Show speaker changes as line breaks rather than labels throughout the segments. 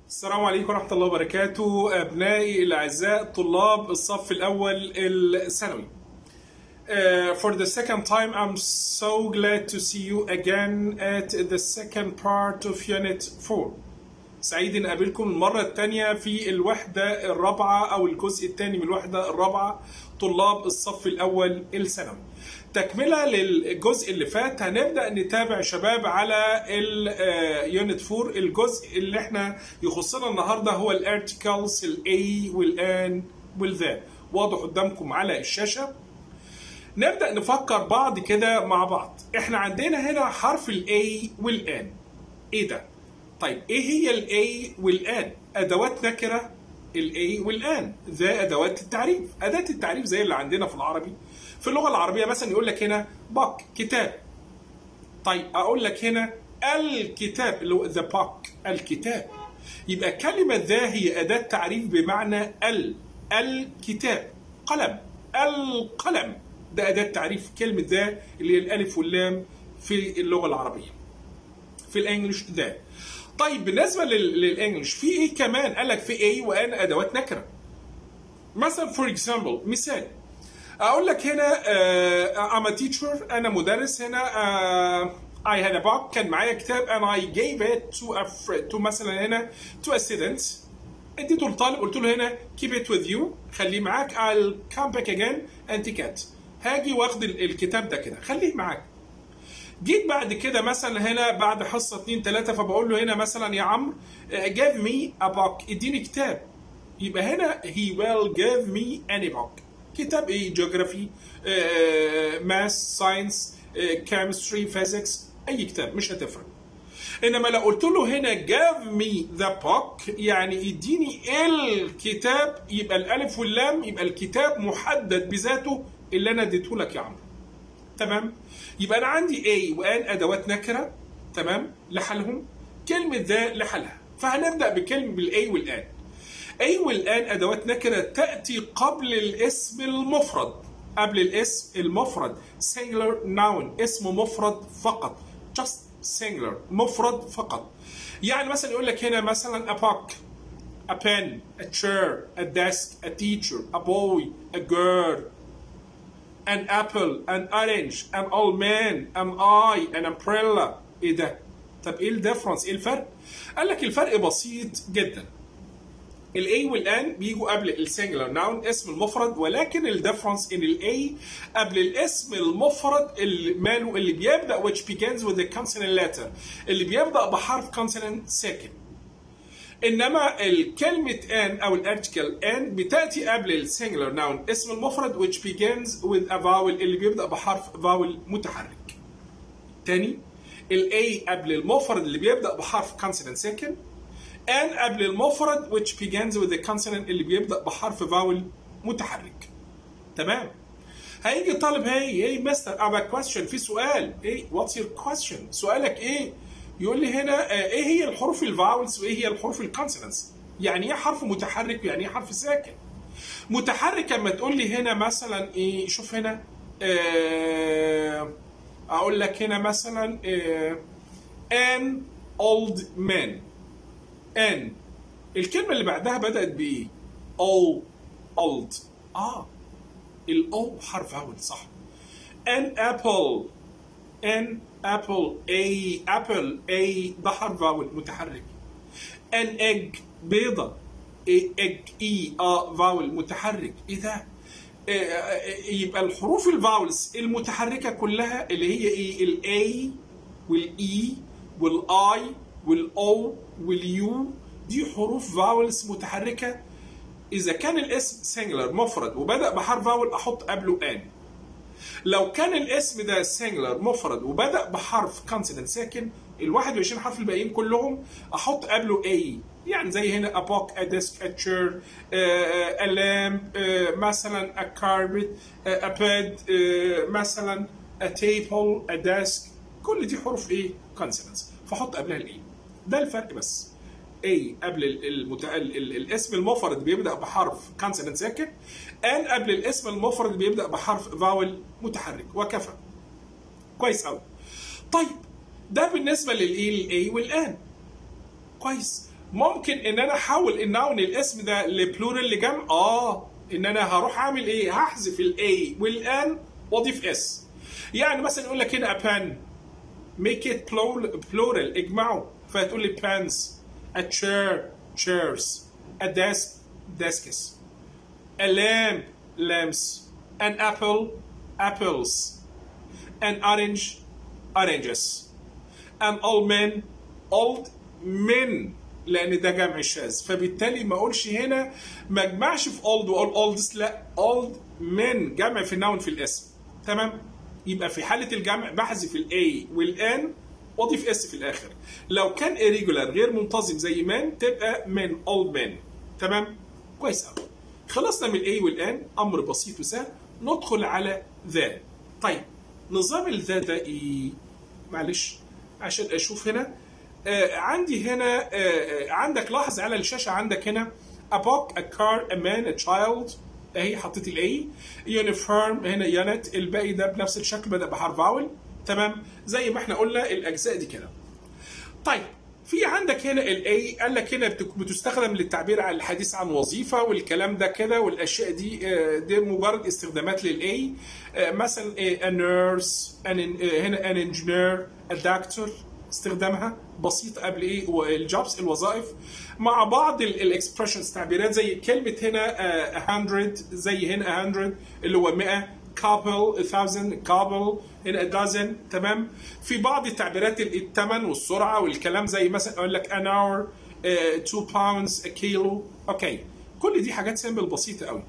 السلام عليكم ورحمة الله وبركاته أبنائي الأعزاء طلاب الصف الأول الثانوي. For the second time I'm so glad to see you again at the second part of Unit 4. سعيد أن أقابلكم المرة الثانية في الوحدة الرابعة أو الجزء الثاني من الوحدة الرابعة طلاب الصف الأول الثانوي. تكملة للجزء اللي فات هنبدأ نتابع شباب على اليونت 4. الجزء اللي احنا يخصنا النهارده هو الارتكلز الاي والان والذا، واضح قدامكم على الشاشة. نبدأ نفكر بعض كده مع بعض. احنا عندنا هنا حرف الاي والان. ايه ده؟ طيب ايه هي الاي والان؟ ادوات نكرة الاي والان، ذا ادوات التعريف. اداة التعريف زي اللي عندنا في العربي. في اللغة العربية مثلا يقول لك هنا باك كتاب. طيب اقول لك هنا الكتاب اللي هو ذا باك الكتاب. يبقى كلمة ذا هي أداة تعريف بمعنى الكتاب. قلم القلم ده أداة تعريف كلمة ذا اللي هي الألف واللام في اللغة العربية. في الانجليش ذا. طيب بالنسبة للانجليش في ايه كمان؟ قال لك في ايه وان ادوات نكرة. مثلا فور اكزامبل مثال اقول لك هنا I'm a teacher انا مدرس هنا I had a book كان معايا كتاب and I gave it to مثلا هنا to a student. اديته للطالب قلت له هنا keep it with you خليه معاك I'll come back again and take it. هاجي واخد الكتاب ده كده خليه معاك. جيت بعد كده مثلا هنا بعد حصه 2 3 فبقول له هنا مثلا يا عمرو give me a book اديني كتاب. يبقى هنا he will give me any book. كتاب ايه؟ جيوغرافي، ماث، ساينس، كيمستري، فيزيكس، اي كتاب مش هتفرق. انما لو قلت له هنا give me the book يعني اديني الكتاب، يبقى الالف واللام يبقى الكتاب محدد بذاته اللي انا اديته لك يا عمرو. تمام؟ يبقى انا عندي A وان ادوات نكره، تمام؟ لحالهم، كلمه ذا لحالها. فهنبدا بكلمه بالاي والان. أي والآن أدوات نكرة تأتي قبل الاسم المفرد. قبل الاسم المفرد singular noun اسم مفرد فقط. just singular مفرد فقط. يعني مثلا يقول لك هنا مثلا a book, a pen, a chair, a desk, a teacher, a boy, a girl, an apple, an orange, an old man, an eye, an umbrella. إيه ده؟ طب إيه الديفرنس؟ إيه الفرق؟ قال لك الفرق بسيط جدا. الاي والان بيجوا قبل السنجلر ناون اسم المفرد، ولكن الديفرنس ان الاي قبل الاسم المفرد اللي ماله اللي بيبدا which begins with the consonant letter اللي بيبدا بحرف consonant ساكن. انما الكلمه ان او الارتكل ان بتاتي قبل السنجلر ناون اسم المفرد which begins with a vowel اللي بيبدا بحرف فاول متحرك. تاني الاي قبل المفرد اللي بيبدا بحرف consonant ساكن، and قبل المفرد which begins with the consonant اللي بيبدأ بحرف فاول متحرك. تمام؟ هيجي طالب hey mister I have a question في سؤال. what's your question؟ سؤالك ايه؟ يقول لي هنا ايه هي الحروف الفاولز وايه هي الحروف الكونسونانتس؟ يعني ايه حرف متحرك ويعني ايه حرف ساكن؟ متحرك لما تقول لي هنا مثلا ايه؟ شوف هنا اقول لك هنا مثلا an old man. ان الكلمة اللي بعدها بدأت بإيه؟ old. الأو حرف فاول صح. an apple a ده حرف فاول متحرك. an egg بيضة egg فاول متحرك. إيه ده؟ يبقى الحروف الفاولز المتحركة كلها اللي هي إيه؟ الأي والإي والآي والأو واليو دي حروف فاولز متحركة. إذا كان الاسم سنجلر مفرد وبدأ بحرف فاول أحط قبله ان. لو كان الاسم ده سنجلر مفرد وبدأ بحرف كونسونانت ساكن ال 21 حرف الباقيين كلهم أحط قبله اي. يعني زي هنا a book, a desk, a chair, a lamp, مثلا a carpet, a bed, مثلا a table, a desk. كل دي حروف ايه؟ كونسونانتس. فحط قبلها الاي. ده الفرق بس. A قبل الاسم المفرد بيبدأ بحرف كونسونانت ساكن، ان قبل الاسم المفرد بيبدأ بحرف فاول متحرك، وكفى. كويس قوي. طيب ده بالنسبة للاي والان. كويس. ممكن ان انا احول الناون الاسم ده لبلورال لجمع. ان انا هروح اعمل ايه؟ هحذف الاي والان واضيف اس. يعني مثلا يقول لك هنا a pen make it plural اجمعه، فتقول لي pens، a chair chairs، a desk desks، a lamp lamps، an apple apples، an orange oranges، an old man old men، لان ده جمع شاذ، فبالتالي ما اقولش هنا ما اجمعش في old واقول oldest، لا old men جمع في النون في الاسم. تمام؟ يبقى في حاله الجمع بحذف الاي والان واضيف اس في الاخر. لو كان irregular غير منتظم زي man تبقى men old men. تمام؟ كويس قوي. خلصنا من الاي والان، امر بسيط وسهل. ندخل على ذا. طيب نظام الذا ده ايه؟ معلش عشان اشوف هنا. عندي هنا عندك لاحظ على الشاشه عندك هنا a book a car a man a child، اهي حطيت الاي. يونيفورم هنا يونت، الباقي ده بنفس الشكل بدا بحرف فاول. تمام؟ زي ما احنا قلنا الاجزاء دي كده. طيب في عندك هنا الاي، قال لك هنا بتستخدم للتعبير عن الحديث عن وظيفه والكلام ده كده، والاشياء دي مجرد استخدامات للاي. مثلا a nurse هنا an engineer a doctor، استخدامها بسيط قبل ايه الجوبز الوظائف. مع بعض الاكسبريشنز تعبيرات زي كلمه هنا 100 زي هنا 100 اللي هو 100، couple 1000 couple هنا a dozen. تمام؟ في بعض التعبيرات الثمن والسرعه والكلام زي مثلا اقول لك an hour 2 pounds a kilo. اوكي، كل دي حاجات سامبل بسيطه قوي.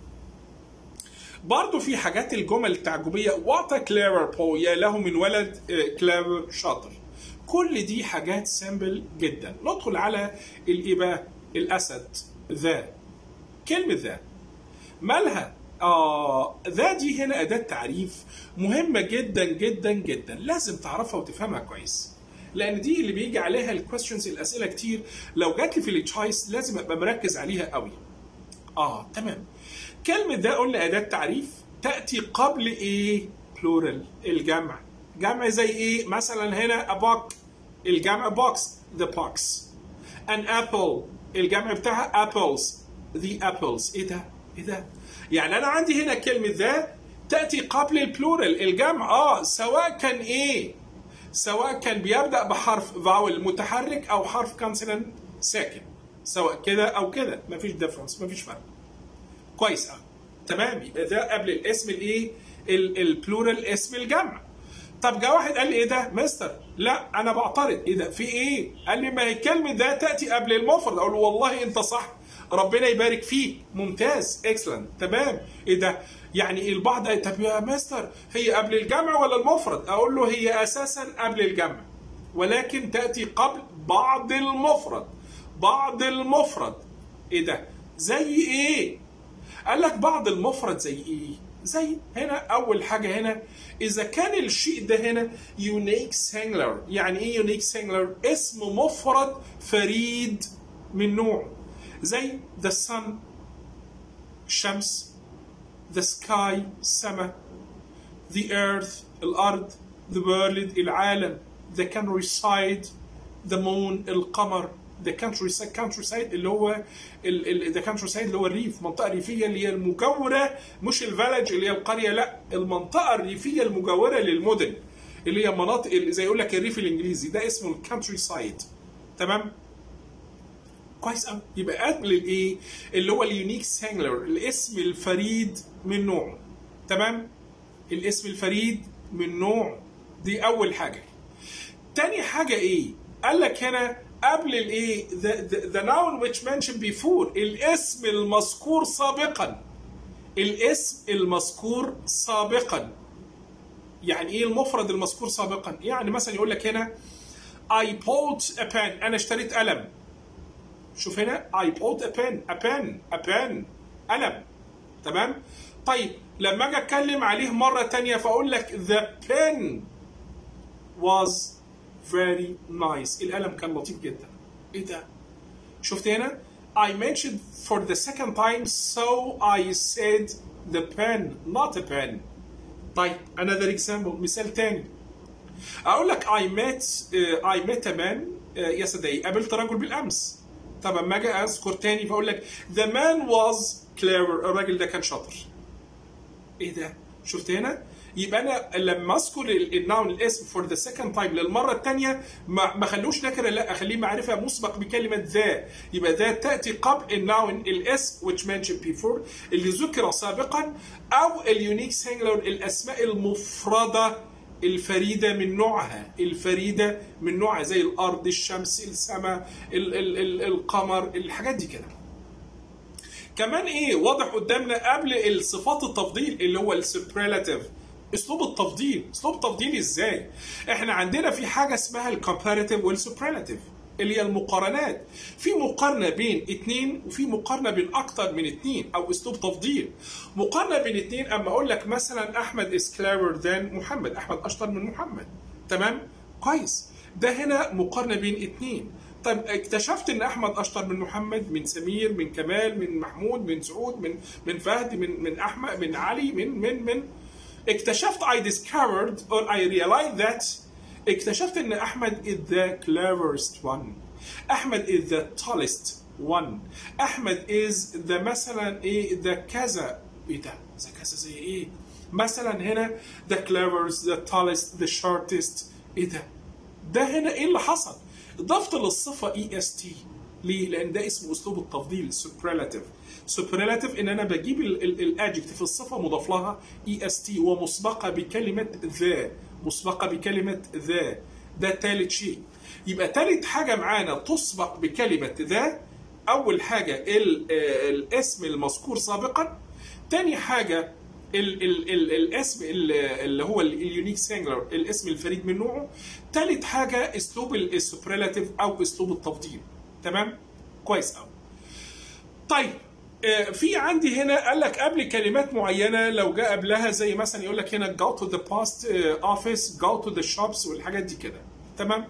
برضه في حاجات الجمل التعجبيه what a clever boy، يا له من ولد clever شاطر. كل دي حاجات سامبل جدا. ندخل على الايه بقى؟ الاسد ذا. كلمه ذا مالها؟ ذا دي هنا اداه تعريف مهمه جدا جدا جدا، لازم تعرفها وتفهمها كويس، لان دي اللي بيجي عليها الكويستشنز الاسئله كتير. لو جات لي في التشايس لازم ابقى مركز عليها قوي. تمام. كلمه ذا قلنا اداه تعريف تاتي قبل ايه؟ بلورال الجمع. جمع زي ايه؟ مثلا هنا a book الجمع box the box، an apple الجمع بتاعها apples the apples. ايه ده؟ ايه ده؟ يعني انا عندي هنا كلمه ذا تاتي قبل البلورال الجمع. سواء كان ايه؟ سواء كان بيبدا بحرف فاول متحرك او حرف كونسونانت ساكن، سواء كده او كده، مفيش ديفرنس، مفيش فرق. كويس قوي. تمام؟ يبقى ذا قبل الاسم الايه؟ البلورال اسم الجمع. طب جه واحد قال لي ايه ده مستر؟ لا انا بعترض. ايه ده؟ في ايه؟ قال لي ما هي كلمه ده تاتي قبل المفرد. اقول له والله انت صح، ربنا يبارك فيك، ممتاز اكسلنت. تمام. ايه ده؟ يعني البعض طب يا مستر هي قبل الجمع ولا المفرد؟ اقول له هي اساسا قبل الجمع، ولكن تاتي قبل بعض المفرد. بعض المفرد. ايه ده؟ زي ايه؟ قال لك بعض المفرد زي ايه؟ زي هنا اول حاجه هنا اذا كان الشيء ده هنا يونيك سينجلر. يعني ايه يونيك سينجلر؟ اسم مفرد فريد من نوعه، زي the sun الشمس، the sky السماء، the earth الارض، the world العالم، the countryside the moon القمر، the countryside اللي هو the countryside اللي هو الريف، منطقه ريفيه اللي هي المجاوره، مش الفالج اللي هي القريه، لا المنطقه الريفيه المجاوره للمدن اللي هي مناطق زي يقول لك الريف الانجليزي، ده اسمه الكانتري-سايد. تمام؟ كويس قوي. يبقى قبل الايه؟ اللي هو اليونيك سينجلر، الاسم الفريد من نوعه. تمام؟ الاسم الفريد من نوعه، دي اول حاجه. تاني حاجه ايه؟ قال لك هنا قبل الايه؟ the noun which mentioned before، الاسم المذكور سابقا. الاسم المذكور سابقا. يعني ايه المفرد المذكور سابقا؟ يعني مثلا يقول لك هنا I bought a pen، انا اشتريت قلم. شوف هنا I bought a pen قلم. تمام؟ طيب لما اجي اتكلم عليه مره تانية فاقول لك the pen was very nice، القلم كان لطيف جدا. ايه ده؟ شفت هنا؟ I mentioned for the second time so I said the pen not a pen. طيب another example، مثال تاني اقول لك I met a man yesterday، قابلت رجل بالامس. طب اما اجي اذكر تاني فاقول لك the man was clever، الراجل ده كان شاطر. ايه ده؟ شفت هنا؟ يبقى انا لما اذكر الناون الاسم فور ذا سكند تايم للمره الثانيه ما خلوش نكره، لا اخليه معرفه مسبق بكلمه ذا. يبقى ذا تاتي قبل الناون الاسم which mentioned before اللي ذكر سابقا، او اليونيك سينجلر الاسماء المفرده الفريده من نوعها، الفريده من نوعها زي الارض، الشمس، السماء، القمر، الحاجات دي كده. كمان ايه واضح قدامنا قبل الصفات التفضيل اللي هو السوبرلاتيف، اسلوب التفضيل. اسلوب التفضيل ازاي؟ احنا عندنا في حاجه اسمها الكومباريتيف والسوبرلاتيف اللي هي المقارنات. في مقارنه بين اتنين وفي مقارنه بين اكتر من اتنين، او اسلوب تفضيل. مقارنه بين اتنين اما اقول لك مثلا احمد is clever than محمد، احمد اشطر من محمد. تمام؟ كويس. ده هنا مقارنه بين اتنين. طيب اكتشفت ان احمد اشطر من محمد، من سمير، من كمال، من محمود، من سعود، من فهد، من احمد، من علي، من اكتشفت I discovered or I realized that اكتشفت ان احمد is the cleverest one، احمد is the tallest one، احمد is the مثلا ايه the كذا. ايه ده؟ كذا زي ايه؟ مثلا هنا the cleverest the tallest the shortest. ايه ده؟ ده هنا ايه اللي حصل؟ ضفت للصفه est. ليه؟ لان ده اسمه اسلوب التفضيل superlative. superlative ان انا بجيب الادجكتيف الصفه مضاف لها est ومسبقه بكلمه ذا، مسبقه بكلمه ذا. ده ثالث شيء. يبقى ثالث حاجه معانا تسبق بكلمه ذا، اول حاجه الاسم المذكور سابقا، ثاني حاجه الاسم اللي هو اليونيك سينجلر الاسم الفريد من نوعه، ثالث حاجه اسلوب السوبرلاتيف او اسلوب التفضيل. تمام؟ كويس قوي. طيب في عندي هنا قال لك قبل كلمات معينه لو جاء قبلها زي مثلا يقول لك هنا go to the post office go to the shops والحاجات دي كده. تمام؟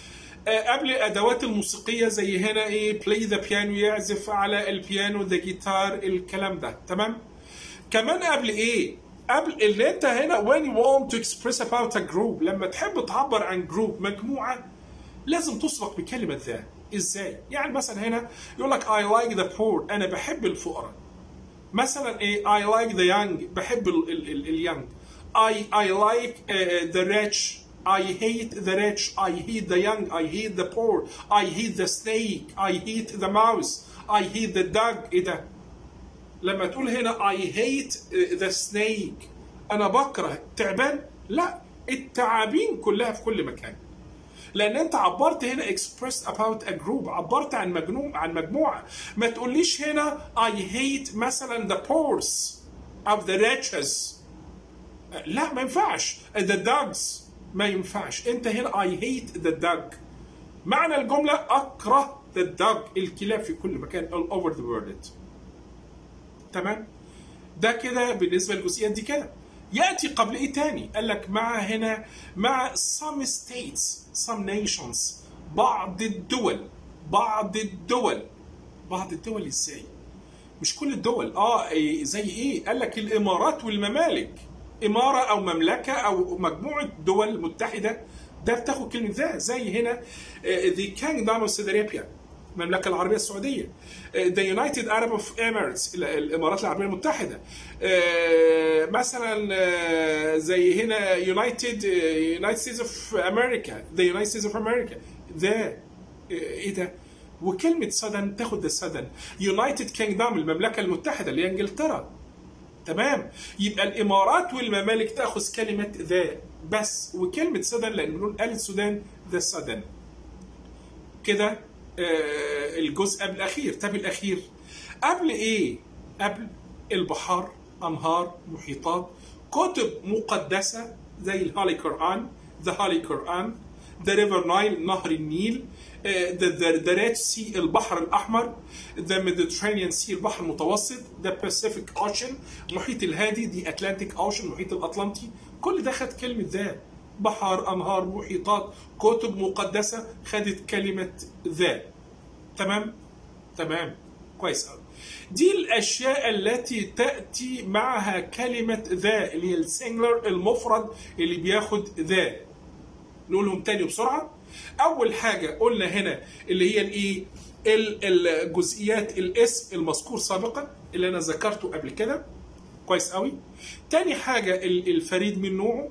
قبل الادوات الموسيقيه زي هنا ايه play the piano يعزف على البيانو the guitar الكلام ده. تمام؟ كمان قبل ايه؟ قبل اللي انت هنا when you want to express about a group، لما تحب تعبر عن جروب مجموعه لازم تسبق بكلمه ذا. ازاي؟ يعني مثلا هنا يقول لك I like the poor، انا بحب الفقراء. مثلا ايه I like the young، بحب اليونج. I like the rich، I hate the rich، I hate the young، I hate the poor، I hate the snake، I hate the mouse، I hate the dog. ايه ده؟ لما تقول هنا I hate the snake انا بكره تعبان، لا، التعابين كلها في كل مكان. لان انت عبرت هنا expressed about a group، عبرت عن مجموعه. ما تقوليش هنا I hate مثلا the poor of the riches، لا ما ينفعش. the dogs ما ينفعش. انت هنا I hate the dog، معنى الجمله اكره the dog الكلاب في كل مكان all over the world. تمام؟ ده كده بالنسبه للجزئيات دي كده. ياتي قبل ايه تاني؟ قال لك مع هنا مع some states some nations، بعض الدول. بعض الدول ازاي؟ مش كل الدول. زي ايه؟ قال لك الامارات والممالك، اماره او مملكه او مجموعه دول متحده، ده بتاخد كلمه ذا. زي هنا the kingdom of Saudi Arabia، المملكة العربية السعودية. The United Arab Emirates، الإمارات العربية المتحدة. مثلا زي هنا United States of America، the United States of America. ده إيه ده؟ وكلمة Southern تاخد السودان. United Kingdom المملكة المتحدة اللي هي إنجلترا. تمام؟ يبقى الإمارات والممالك تأخذ كلمة ذا بس، وكلمة سودان لأن بنقول آل السودان the Southern. كده الجزء قبل الأخير. طب الأخير قبل إيه؟ قبل البحار، أنهار، محيطات، كتب مقدسة زي الهولي قرآن، the Holy Quran، the River Nile نهر النيل، the Red Sea البحر الأحمر، the Mediterranean Sea البحر المتوسط، the Pacific Ocean محيط الهادي، the Atlantic Ocean محيط الأطلنطي. كل ده خد كلمة ذا. بحر، أنهار، محيطات، كتب مقدسة خدت كلمة ذا. تمام؟ تمام، كويس قوي. دي الأشياء التي تأتي معها كلمة ذا اللي هي السنجلر المفرد اللي بياخد ذا. نقولهم تاني بسرعة. أول حاجة قلنا هنا اللي هي الإيه؟ الجزئيات الاسم المذكور سابقا اللي انا ذكرته قبل كده كويس قوي. تاني حاجه الفريد من نوعه،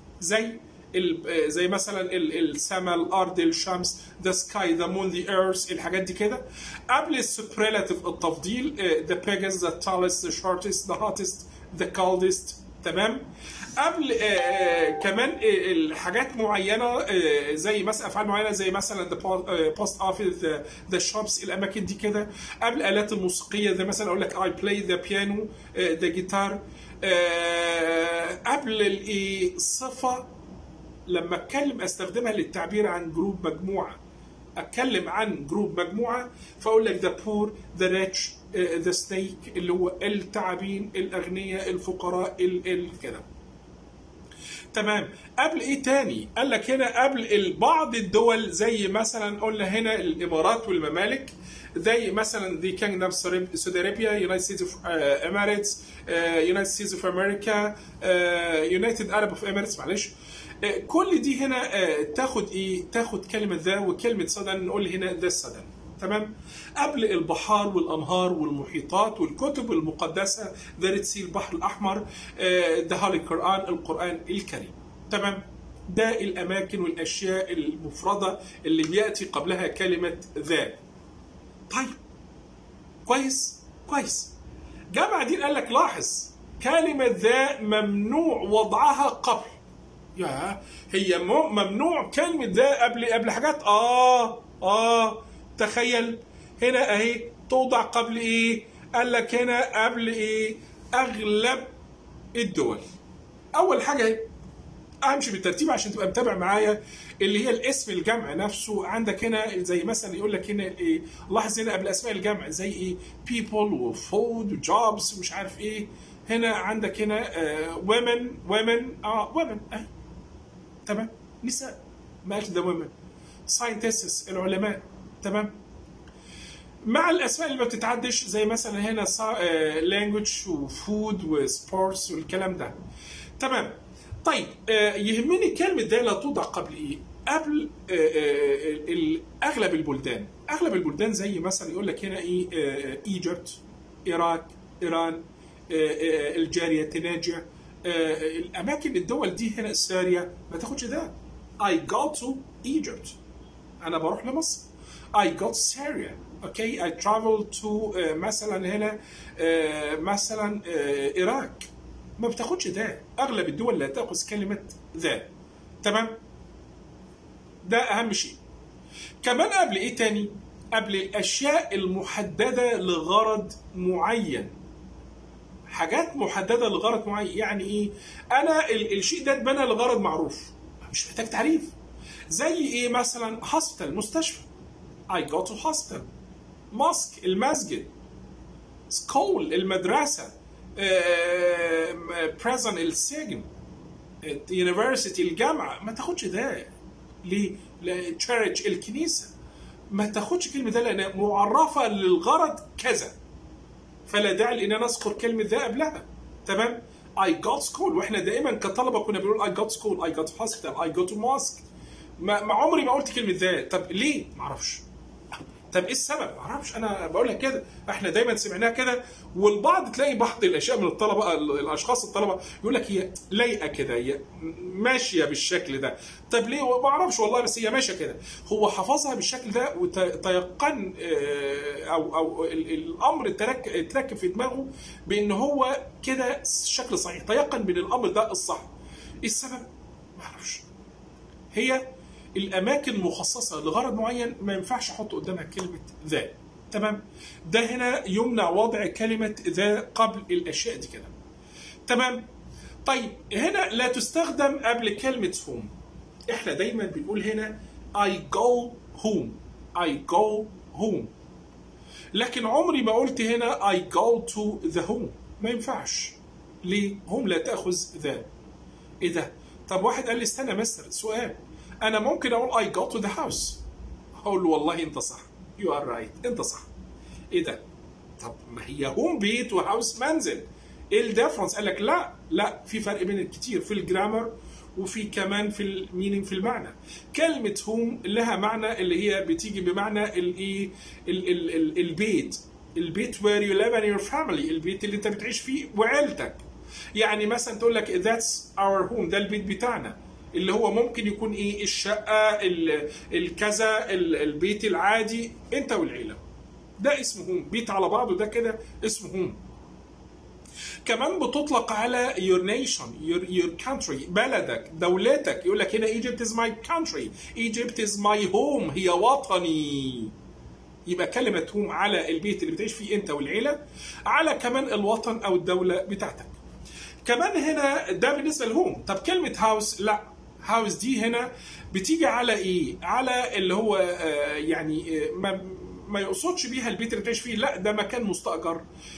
زي مثلا السماء، الارض، الشمس، the sky, the moon, the earth، الحاجات دي كده. قبل السوبريلاتيف التفضيل the biggest, the tallest, the shortest, the hottest, the coldest. تمام. قبل كمان الحاجات معينه زي مثلا افعال معينه زي مثلا the post office, the shops، الاماكن دي كده. قبل الالات الموسيقيه زي مثلا اقول لك I play the piano, the guitar. قبل الصفه لما اتكلم استخدمها للتعبير عن جروب مجموعه، اتكلم عن جروب مجموعه فاقول لك the poor, the rich, the snake اللي هو التعابين، الاغنياء، الفقراء، كده. تمام. قبل ايه تاني؟ قال لك هنا قبل بعض الدول زي مثلا قلنا هنا الامارات والممالك، زي مثلا the kingdom of Saudi Arabia, United States of Emirates, United States of America, United Arab of Emirates، معلش. كل دي هنا تاخد ايه؟ تاخد كلمه ذا وكلمه سدن، نقول هنا ذا سدن. تمام. قبل البحار والانهار والمحيطات والكتب المقدسه ذا ريد سي، البحر الاحمر، ذا هولي قرآن، القرآن الكريم. تمام. ده الاماكن والاشياء المفرده اللي بياتي قبلها كلمه ذا. طيب كويس كويس. جاء بعدين قال لك لاحظ كلمه ذا ممنوع وضعها قبل. هي ممنوع كلمه ذا قبل حاجات. تخيل هنا اهي توضع قبل ايه؟ قال لك هنا قبل ايه؟ اغلب الدول. اول حاجه امشي بالترتيب عشان تبقى متابع معايا، اللي هي الاسم الجمع نفسه. عندك هنا زي مثلا يقول لك هنا ايه، لاحظ هنا قبل اسماء الجمع زي ايه؟ people وفود وجوبز ومش عارف ايه. هنا عندك هنا women اهي. تمام. نساء، ما قالش ده women. scientists العلماء. تمام. مع الاسماء اللي ما بتتعدش زي مثلا هنا language وفود وسبورتس والكلام ده. تمام. طيب يهمني كلمه ده لا توضع قبل ايه؟ قبل اغلب البلدان. اغلب البلدان زي مثلا يقول لك هنا ايه؟ ايجيبت، العراق، ايران، الجاريه، تناجع، الاماكن الدول دي هنا سوريا ما تاخدش ده. I go to Egypt، انا بروح لمصر. I got Syria. Okay, I travel to مثلا هنا مثلا العراق. ما بتاخدش ده. اغلب الدول لا تاخذ كلمه ذا. تمام. ده اهم شيء. كمان قبل ايه تاني؟ قبل الاشياء المحدده لغرض معين. حاجات محدده لغرض معين. يعني ايه؟ انا الشيء ده اتبنى لغرض معروف، مش محتاج تعريف. زي ايه مثلا؟ hospital، مستشفى. I go to hospital. mosque، المسجد. school، المدرسة. prison، السجن. university، الجامعة. ما تاخدش ده. ليه؟ church، الكنيسة. ما تاخدش كلمة ده لأنها معرفة للغرض كذا، فلا داعي لأن أنا أذكر كلمة ده قبلها. تمام؟ I got school، وإحنا دائما كطلبة كنا بنقول I got school، I got hospital، I go to mosque. ما عمري ما قلت كلمة ذا. طب ليه؟ معرفش. طب ايه السبب؟ معرفش، انا بقول لك كده، احنا دايما سمعناها كده. والبعض تلاقي بعض الاشياء من الطلبه، الاشخاص الطلبه يقول لك هي لايقه كده، هي ماشيه بالشكل ده. طب ليه؟ ما اعرفش والله، بس هي ماشيه كده. هو حفظها بالشكل ده وتيقن او الامر اتركب في دماغه بان هو كده الشكل صحيح، تيقن بان الامر ده الصح. ايه السبب؟ ما اعرفش. هي الاماكن مخصصه لغرض معين ما ينفعش احط قدامها كلمه ذا. تمام. ده هنا يمنع وضع كلمه ذا قبل الاشياء دي كده. تمام. طيب هنا لا تستخدم قبل كلمه هوم. احنا دايما بنقول هنا I go home، I go home، لكن عمري ما قلت هنا I go to the home. ما ينفعش. ليه؟ هم لا تاخذ ذا. ايه ده؟ طب واحد قال لي استنى مستر، سؤال، أنا ممكن أقول I go to the house. أقول له والله أنت صح. You are right. أنت صح. إيه ده؟ طب ما هي هوم بيت وهاوس منزل. إيه الديفرنس؟ قال لك لا في فرق بين الكتير في الجرامر وفي كمان في المينينج في المعنى. كلمة هوم لها معنى اللي هي بتيجي بمعنى الايه البيت، البيت where you live and your family، البيت اللي انت بتعيش فيه وعيلتك. يعني مثلا تقول لك that's our home، ده البيت بتاعنا، اللي هو ممكن يكون ايه الشقة الكذا البيت العادي انت والعيلة، ده اسمه هوم، بيت على بعضه ده كده اسمه هوم. كمان بتطلق على your nation your country، بلدك دولتك. يقول لك هنا Egypt is my country، Egypt is my home، هي وطني. يبقى كلمة هوم على البيت اللي بتعيش فيه انت والعيلة، على كمان الوطن او الدولة بتاعتك. كمان هنا ده بالنسبة للهوم. طب كلمة هاوس، لا، هاوس دي هنا بتيجي على ايه؟ على اللي هو يعني ما يقصدش بيها البيت اللي بتعيش فيه، لا ده مكان مستأجر،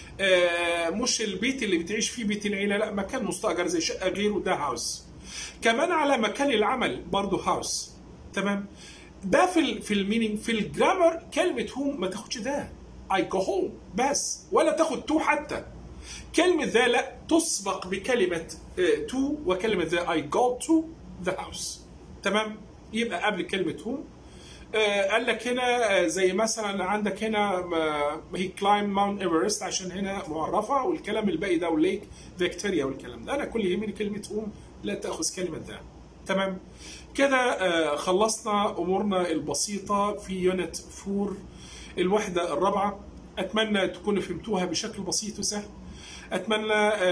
مش البيت اللي بتعيش فيه بيت العيلة، لا مكان مستأجر زي شقة غيره، ده هاوس. كمان على مكان العمل برضه هاوس. تمام؟ ده في المينينج. في الجرامر كلمة هوم ما تاخدش ده I go home بس، ولا تاخد تو حتى. كلمة ذا لا تسبق بكلمة تو، وكلمة ذا I go to the house. تمام؟ يبقى قبل كلمة هوم. قال لك هنا زي مثلا عندك هنا هي كلايم ماونت ايفرست، عشان هنا معرفة، والكلام الباقي ده وليك فيكتوريا والكلام ده. انا كل يهمني كلمة هوم، لا تأخذ كلمة ذا. تمام؟ كده خلصنا امورنا البسيطة في يونت 4 الوحدة الرابعة. اتمنى تكونوا فهمتوها بشكل بسيط وسهل. اتمنى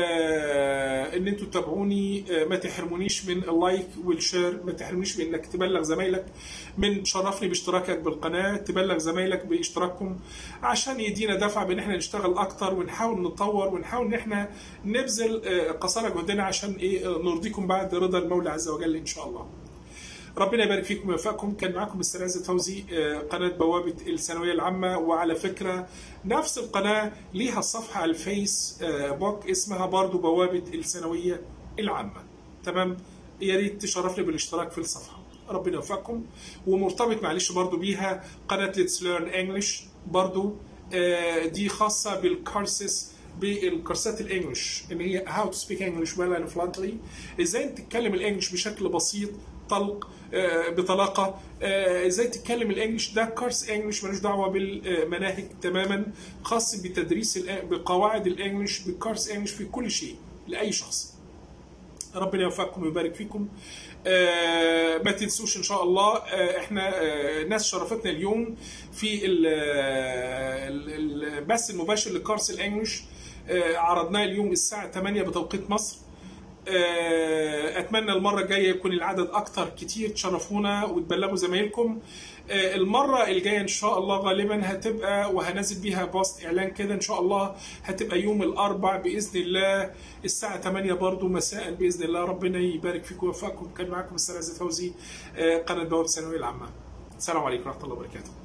ان انتوا تتابعوني، ما تحرمونيش من اللايك والشير، ما تحرمونيش من انك تبلغ زمايلك، من تشرفني باشتراكك بالقناه، تبلغ زمايلك باشتراككم، عشان يدينا دفع بان احنا نشتغل اكتر ونحاول نتطور ونحاول ان احنا نبذل قصارى جهدنا عشان ايه نرضيكم بعد رضا المولى عز وجل ان شاء الله. ربنا يبارك فيكم ويوفقكم. كان معكم مستر عزت فوزي، قناة بوابة الثانوية العامة. وعلى فكرة نفس القناة ليها صفحة على الفيس بوك اسمها برضو بوابة الثانوية العامة. تمام؟ يا ريت تشرفني بالاشتراك في الصفحة. ربنا يوفقكم. ومرتبط معلش برضو بيها قناة ليتس ليرن انجلش، برضو دي خاصة بالكورسز، بالكورسات الانجليش اللي هي هاو تو سبيك انجلش ويل اند فلانتلي، ازاي تتكلم الانجليش بشكل بسيط طلق بطلاقه، ازاي تتكلم الانجليش. ده كورس انجليش ملوش دعوه بالمناهج تماما، خاص بتدريس بقواعد الانجليش، بكورس انجليش في كل شيء لاي شخص. ربنا يوفقكم ويبارك فيكم. ما تنسوش ان شاء الله احنا ناس شرفتنا اليوم في البث المباشر لكورس الانجليش، عرضناه اليوم الساعه 8 بتوقيت مصر. اتمنى المره الجايه يكون العدد اكتر كتير، تشرفونا وتبلغوا زمايلكم. المره الجايه ان شاء الله غالبا هتبقى، وهنزل بيها بوست اعلان كده ان شاء الله، هتبقى يوم الاربع باذن الله الساعه 8 برضو مساء باذن الله. ربنا يبارك فيكم ويوفقكم. كان معكم مستر عزت فوزي، قناه بوابه الثانويه العامه. السلام عليكم ورحمه الله وبركاته.